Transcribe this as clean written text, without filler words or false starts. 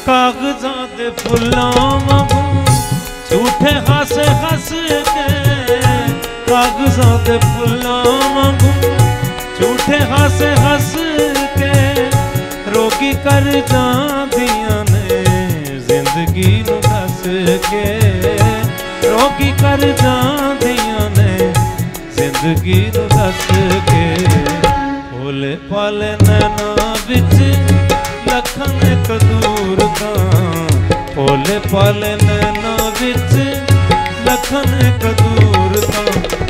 कागजां दे फुल्लां वांगू झूठे हस हस के, कागजां दे फुल्लां वांगू झूठे हस हस के रोगी कर जांदियां ने जिंदगी नूं दस के, रोगी कर जांदियां ने जिंदगी नूं दस के। भोले भाले नैना विच लखन कदूर तां, भोले भाले नैना विच लखन कदूर तां।